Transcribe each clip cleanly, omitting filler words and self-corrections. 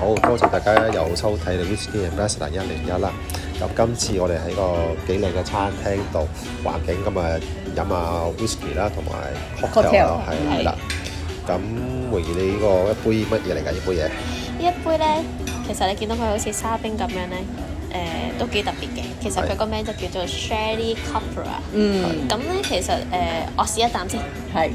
好多謝大家又收睇你 Whisky Ambassador 101啦。咁今次我哋喺個幾靚嘅餐廳度環境，咁啊飲下 whisky 啦，同埋 cocktail 啦，係啦。咁梅兒你呢個一杯乜嘢嚟㗎？呢杯嘢？ 呢一杯咧，其實你見到佢好似沙冰咁樣咧，都幾特別嘅。其實佢個名就叫做 Sherry Cupra。咁咧其實我試一啖先。 係。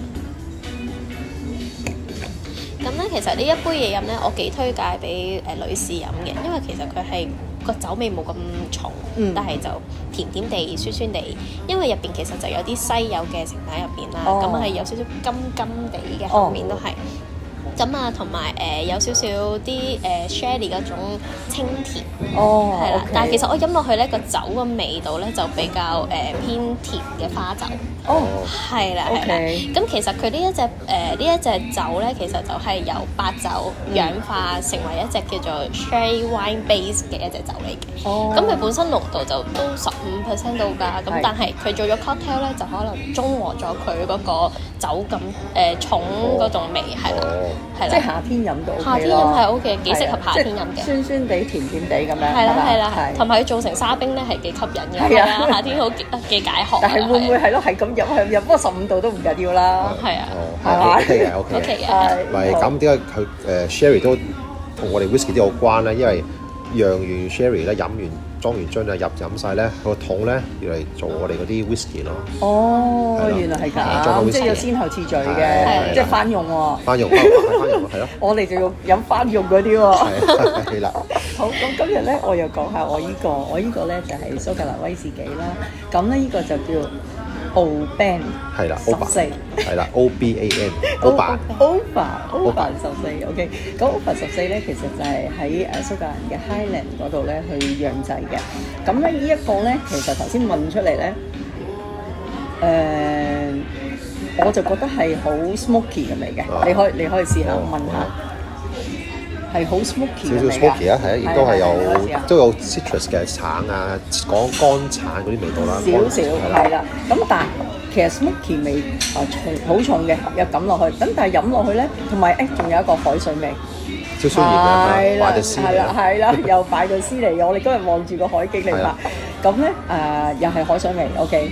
咁咧其實呢一杯嘢飲咧，我幾推介俾女士飲嘅，因為其實佢係個酒味冇咁重，但係就甜甜地、酸酸地，因為入邊其實就有啲西柚嘅成分入邊啦，咁係有少少甘甘地嘅，後面都係。咁啊，同埋有少少啲sherry 嗰種清甜，係啦。但係其實我飲落去咧，個酒個味道咧就比較偏甜嘅花酒。係啦係啦。咁其實佢呢一隻酒咧，其實就係由白酒氧化成為一隻叫做 sherry wine base 嘅一隻酒嚟嘅。咁佢本身濃度就都15%到㗎，咁但係佢做咗 cocktail 咧，就可能中和咗佢嗰個酒感重嗰種味係啦。 即係夏天飲到 OK 咯。 夏天飲係 OK，幾適合夏天飲嘅。 酸酸地、甜甜地咁樣。 係啦係啦，同埋佢做成沙冰咧係幾吸引嘅。係啊，夏天好幾解渴。 但係會唔會係咯？係咁飲，不過15度都唔緊要啦。 係啊。 係嘛？OK 嘅 OK 嘅。咪咁點解佢Sherry 都同我哋 whisky 都有關咧？因為釀完 Sherry 咧，飲完裝完樽啊，飲晒咧，個桶咧要嚟做我哋嗰啲 whisky 咯。 原來係咁，即係有先後次序嘅，即係翻用喎。 翻用係咯。 我哋就要飲翻用嗰啲喎。 係啦。 好，咁今日咧，我又講下我呢個咧就係蘇格蘭威士忌啦。咁咧呢個就叫Oban 係啦 14 係啦 OBAN Oban 14 OK。咁 Oban 14咧，其實就係喺蘇格蘭嘅 Highland 嗰度咧去釀製嘅。咁咧呢一個咧，其實頭先問出嚟咧，我就覺得係好 smoky 嘅味嘅。你可以試下聞下。係好 smoky 嘅味㗎， 少少 smoky 啊，係啊，亦都有 citrus 嘅橙啊，講乾橙嗰啲味道啦， 少係啦。咁但係其實 smoky 味好重嘅，又撳落去。咁但係飲落去咧，同埋仲有一個海水味， 少少鹽啊，擺咗絲嚟， 係啦，又擺咗絲嚟嘅。我哋今日望住個海景嚟拍，咁咧又係海水味 ，OK。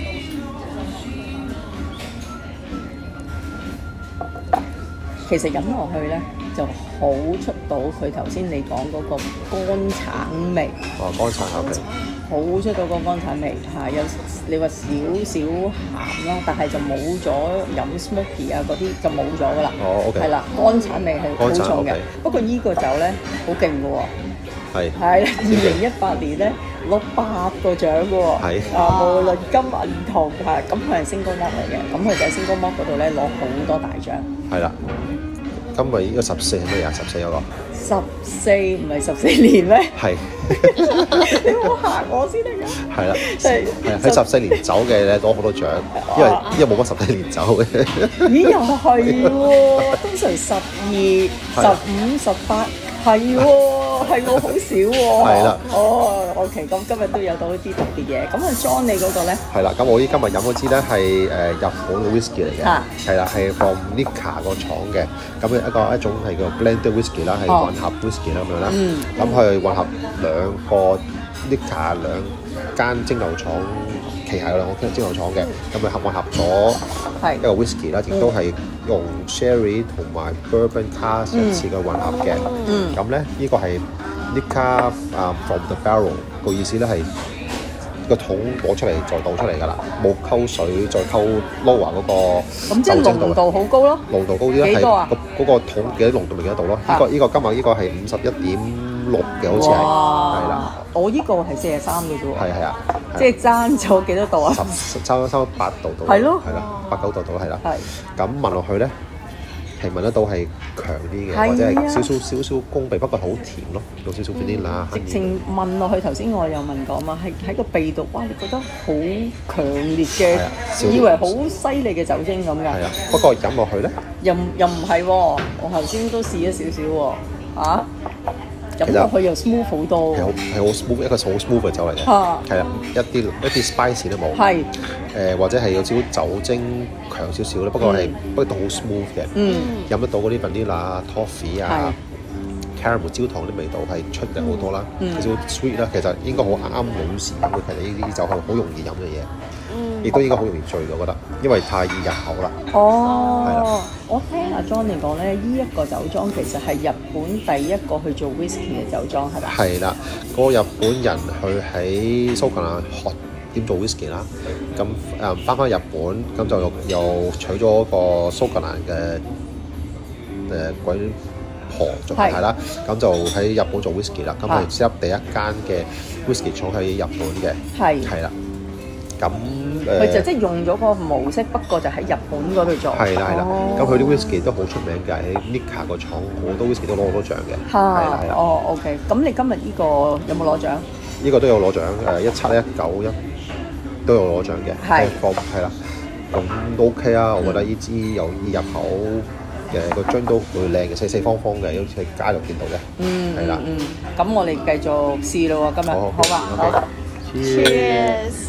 其實飲落去咧，就好出到佢頭先你講嗰個乾橙味。 乾橙口味。 好出到個乾橙味有你話少少鹹啦，但係就冇咗飲 smoky 啊嗰啲就冇咗㗎啦。 OK。 係啦，乾橙味係好重嘅。不過依個酒咧好勁㗎喎。係2018年咧攞8個獎㗎喎。無論金銀銅咁佢係Single Malt嚟嘅，咁佢就喺Single Malt嗰度咧攞好多大獎。 係啦。今日呢個14係咩啊？14嗰個 14唔係14年咩？ 係。 你冇嚇我先得㗎。係啦，喺14年走嘅咧攞好多獎，因為冇乜14年走嘅。 咦？又係喎，通常12、15、18係喎。係喎，好少喎。係啦。OK，咁今日都有到一啲特別嘢。咁John你嗰個咧？係啦， 咁我今日飲嗰支咧係日本嘅 whisky 嚟嘅，係啦，係 from Nikka 個廠嘅。咁一種係叫 blended whisky 啦，係混合 whisky 啦咁樣啦。咁佢混合兩個 Nikka 兩間蒸餾廠旗下有兩個蒸餾廠嘅，咁佢混合咗一個 whisky 啦，亦都係用 sherry 同埋 bourbon cask 一次嘅混合嘅。咁咧呢個係 Nikka from the barrel 個意思咧係個桶攞出嚟再倒出嚟㗎啦，冇溝水再溝 lower 嗰個。咁即係濃度好高咯。濃度高啲啦，係嗰個桶嘅濃度咪幾多度咯？呢個今日呢個係51.6嘅，好似係啦。我呢個係43嘅啫喎。係啊。即係爭咗幾多度啊？爭8度到。係咯。係啦，8、9度到係啦。係。咁聞落去咧，係聞得到係強啲嘅，或者係少少攻鼻，不過好甜咯，有少少嗰啲辣。直情聞落去，頭先我有問過嘛，係喺個鼻度，哇！你覺得好強烈嘅，以為好犀利嘅酒精咁㗎。係啊。不過飲落去咧，又唔係喎，我頭先都試咗少少喎，嚇。飲落去又 smooth 好多，係好 smooth，一個好 smooth 嘅酒嚟嘅，係啊，一啲 spice 都冇，係或者係有少少酒精強少少咧，不過都好 smooth 嘅，飲得到嗰啲 vanilla、toffee 啊， caramel 焦糖啲味道係出嚟好多啦，少少 sweet 啦，其實應該好啱女士飲嘅。其實呢啲酒係好容易飲嘅嘢。亦都應該好容易醉，我覺得，因為太易入口啦。 哦，係啦。我聽阿 John 嚟講咧，呢一個酒莊其實係日本第一個去做 whisky 嘅酒莊，係咪？係啦，嗰個日本人佢喺蘇格蘭學點做 whisky 啦，咁翻日本，咁就又娶咗個蘇格蘭嘅鬼婆做係啦，咁就喺日本做 whisky 啦，咁佢 set up 第一間嘅 whisky 廠喺日本嘅，係啦。咁佢就即係用咗個模式，不過就喺日本嗰度做。 係啦。咁佢啲 whisky 都好出名㗎，喺 Nikka 個廠好多 whisky 都攞好多獎嘅。 係啦。哦 ，OK。咁你今日呢個有冇攞獎？ 呢個都有攞獎，17、19都有攞獎嘅。係啦。咁都 OK 啊，我覺得呢支有易入口嘅個樽都會靚嘅，四四方方嘅，好似喺街度見到嘅。係啦。 咁我哋繼續試咯喎，今日好嘛？ 好。Cheers。